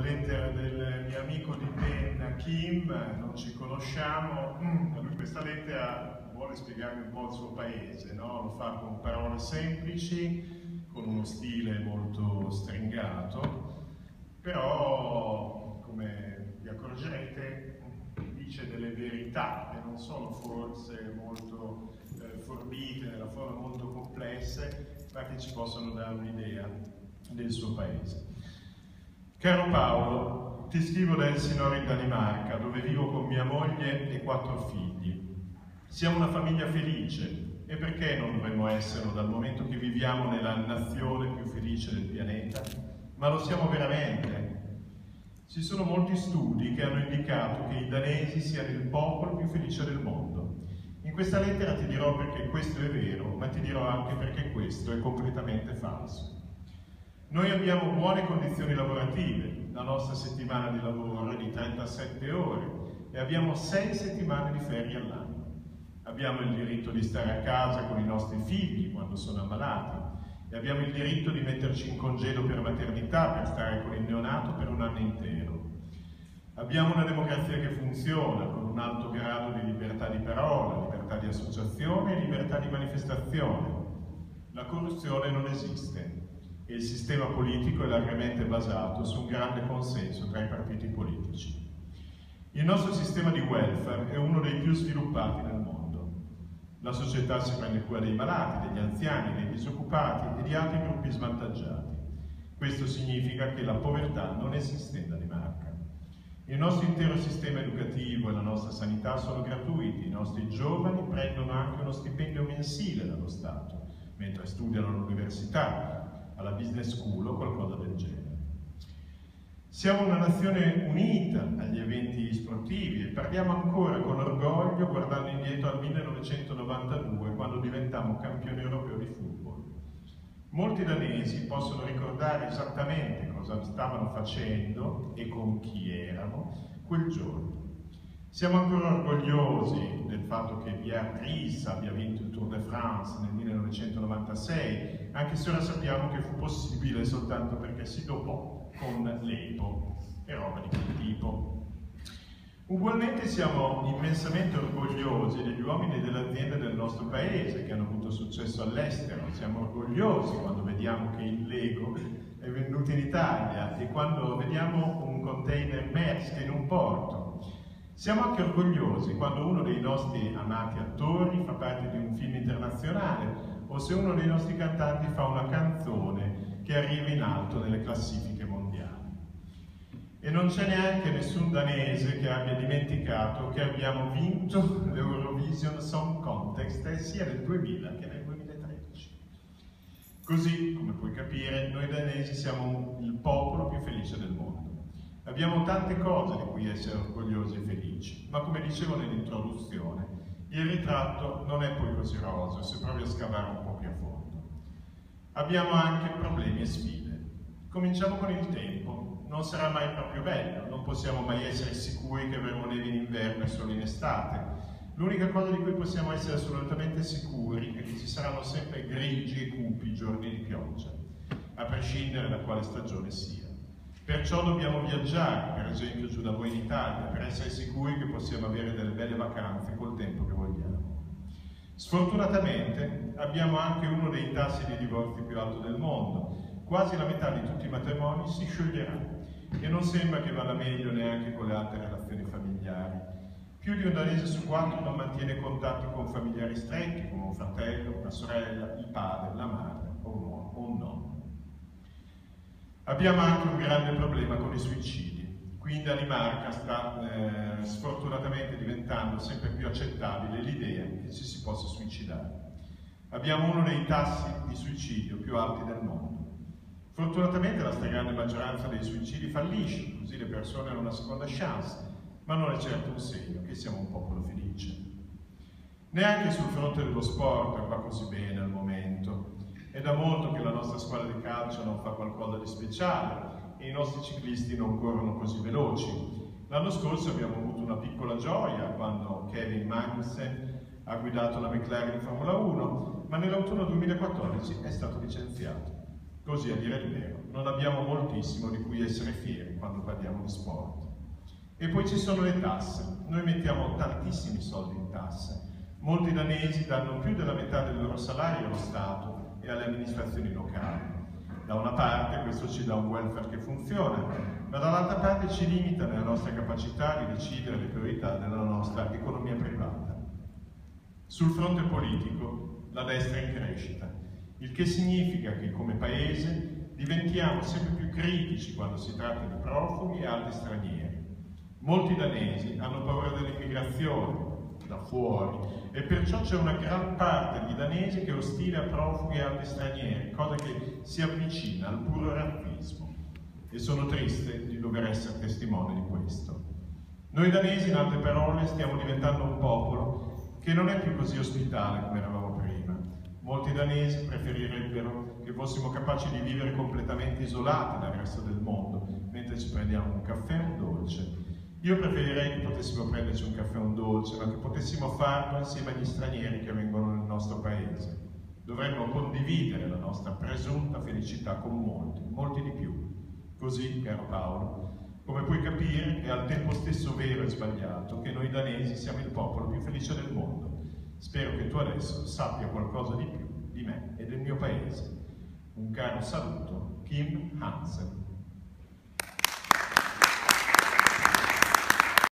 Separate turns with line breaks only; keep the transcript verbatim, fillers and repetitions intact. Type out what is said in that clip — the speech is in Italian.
lettera del mio amico di penna Kim, non ci conosciamo. Lui questa lettera vuole spiegarmi un po' il suo paese, no? Lo fa con parole semplici, con uno stile molto stringato, però, come vi accorgerete, dice delle verità e non sono forse molto eh, forbite, nella forma molto complesse, ma che ci possono dare un'idea del suo paese. Caro Paolo, ti scrivo da Elsinore in Danimarca, dove vivo con mia moglie e quattro figli. Siamo una famiglia felice, e perché non dovremmo esserlo dal momento che viviamo nella nazione più felice del pianeta? Ma lo siamo veramente? Ci sono molti studi che hanno indicato che i danesi siano il popolo più felice del mondo. In questa lettera ti dirò perché questo è vero, ma ti dirò anche perché questo è completamente falso. Noi abbiamo buone condizioni lavorative, la nostra settimana di lavoro è di trentasette ore e abbiamo sei settimane di ferie all'anno. Abbiamo il diritto di stare a casa con i nostri figli quando sono ammalati e abbiamo il diritto di metterci in congedo per maternità per stare con il neonato per un anno intero. Abbiamo una democrazia che funziona con un alto grado di libertà di parola, libertà di associazione e libertà di manifestazione. La corruzione non esiste. E il sistema politico è largamente basato su un grande consenso tra i partiti politici. Il nostro sistema di welfare è uno dei più sviluppati nel mondo. La società si prende cura dei malati, degli anziani, dei disoccupati e di altri gruppi svantaggiati. Questo significa che la povertà non esiste in Danimarca. Il nostro intero sistema educativo e la nostra sanità sono gratuiti, i nostri giovani prendono anche uno stipendio mensile dallo Stato, mentre studiano all'università, alla business school o qualcosa del genere. Siamo una nazione unita agli eventi sportivi e parliamo ancora con orgoglio guardando indietro al millenovecentonovantadue, quando diventammo campioni europei di football. Molti danesi possono ricordare esattamente cosa stavano facendo e con chi erano quel giorno. Siamo ancora orgogliosi del fatto che Beatrice abbia vinto il Tour de France nel millenovecentonovantasei, anche se ora sappiamo che fu possibile soltanto perché si dopò con l'Epo e roba di quel tipo. Ugualmente siamo immensamente orgogliosi degli uomini e delle aziende del nostro paese che hanno avuto successo all'estero. Siamo orgogliosi quando vediamo che il Lego è venuto in Italia e quando vediamo un container Maersk in un porto. Siamo anche orgogliosi quando uno dei nostri amati attori fa parte di un film internazionale o se uno dei nostri cantanti fa una canzone che arriva in alto nelle classifiche mondiali. E non c'è neanche nessun danese che abbia dimenticato che abbiamo vinto l'Eurovision Song Contest sia nel duemila che nel duemilatredici. Così, come puoi capire, noi danesi siamo il popolo più felice del mondo. Abbiamo tante cose di cui essere orgogliosi e felici, ma come dicevo nell'introduzione, il ritratto non è poi così roseo se provi a scavare un po' più a fondo. Abbiamo anche problemi e sfide. Cominciamo con il tempo. Non sarà mai proprio bello, non possiamo mai essere sicuri che avremo neve in inverno e solo in estate. L'unica cosa di cui possiamo essere assolutamente sicuri è che ci saranno sempre grigi e cupi giorni di pioggia, a prescindere da quale stagione sia. Perciò dobbiamo viaggiare, per esempio giù da voi in Italia, per essere sicuri che possiamo avere delle belle vacanze col tempo che vogliamo. Sfortunatamente abbiamo anche uno dei tassi di divorzio più alto del mondo. Quasi la metà di tutti i matrimoni si scioglierà e non sembra che vada meglio neanche con le altre relazioni familiari. Più di un danese su quattro non mantiene contatti con familiari stretti, come un fratello, una sorella, il padre, la madre o un nonno. Abbiamo anche un grande problema con i suicidi. Qui in Danimarca sta eh, sfortunatamente diventando sempre più accettabile l'idea che ci si possa suicidare. Abbiamo uno dei tassi di suicidio più alti del mondo. Fortunatamente la stragrande maggioranza dei suicidi fallisce, così le persone hanno una seconda chance, ma non è certo un segno che siamo un popolo felice. Neanche sul fronte dello sport va così bene al momento. È da molto che la nostra squadra di calcio non fa qualcosa di speciale e i nostri ciclisti non corrono così veloci. L'anno scorso abbiamo avuto una piccola gioia quando Kevin Magnussen ha guidato la McLaren in Formula uno, ma nell'autunno duemilaquattordici è stato licenziato. Così, a dire il vero, non abbiamo moltissimo di cui essere fieri quando parliamo di sport. E poi ci sono le tasse. Noi mettiamo tantissimi soldi in tasse. Molti danesi danno più della metà del loro salario allo Stato e alle amministrazioni locali. Da una parte questo ci dà un welfare che funziona, ma dall'altra parte ci limita nella nostra capacità di decidere le priorità della nostra economia privata. Sul fronte politico, la destra è in crescita, il che significa che come Paese diventiamo sempre più critici quando si tratta di profughi e altri stranieri. Molti danesi hanno paura dell'immigrazione da fuori e perciò c'è una gran parte di danesi che è ostile a profughi e altri stranieri, cosa che si avvicina al puro razzismo. E sono triste di dover essere testimone di questo. Noi danesi, in altre parole, stiamo diventando un popolo che non è più così ospitale come eravamo prima. Molti danesi preferirebbero che fossimo capaci di vivere completamente isolati dal resto del mondo, mentre ci prendiamo un caffè e un dolce. Io preferirei che potessimo prenderci un caffè e un dolce, ma che potessimo farlo insieme agli stranieri che vengono nel nostro paese. Dovremmo condividere la nostra presunta felicità con molti, molti di più. Così, caro Paolo, come puoi capire, è al tempo stesso vero e sbagliato che noi danesi siamo il popolo più felice del mondo. Spero che tu adesso sappia qualcosa di più di me e del mio paese. Un caro saluto, Kim Hansen.